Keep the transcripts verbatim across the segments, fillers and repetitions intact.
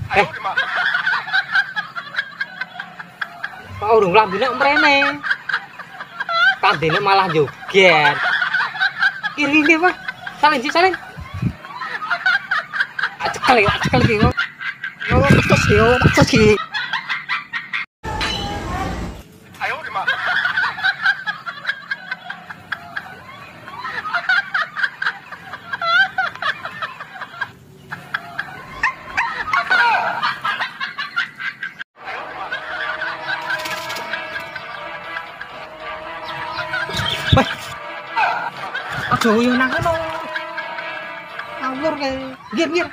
Eh. Kok urung lambene mrene. Kandene malah joget. Kiri iki, Pak. Salin sih, salin. Cekel ya, cekel iki. Yo, terus yo, terus iki. Ayo, Mak. Aduh, yo nang kono. Ngawur kae. Gir, gir.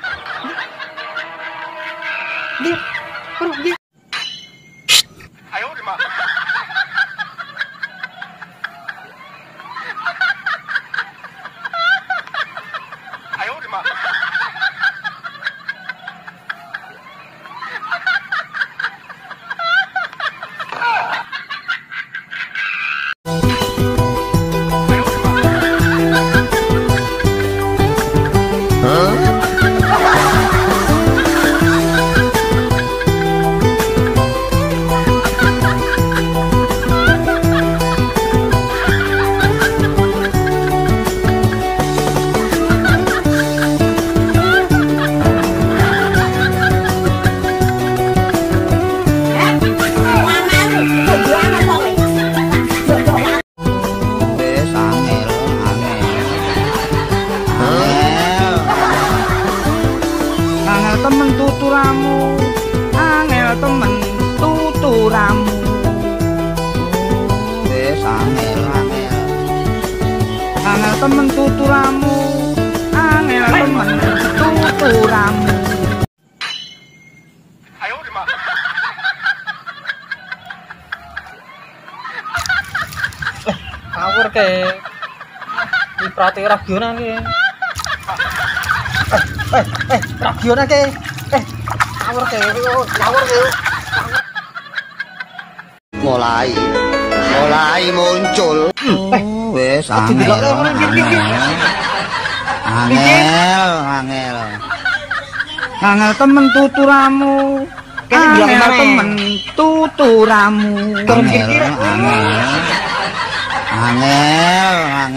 Gir. Bro, gir. Ayo, Mak. Ayo, Mak. Temen tuturamu, angel temen tuturamu. Wes angel angel, angel temen tuturamu, angel temen tuturamu. Ayo Mak. Ngawur ke, di perhati Ragiona ke. Eh, eh, Ragiona ke, eh, ngawur ke, ngawur ke. Mulai, mulai muncul. Eh, wes angel, angel, angel, angel temen tuturamu, angel temen tuturamu. Angel, angel, angel,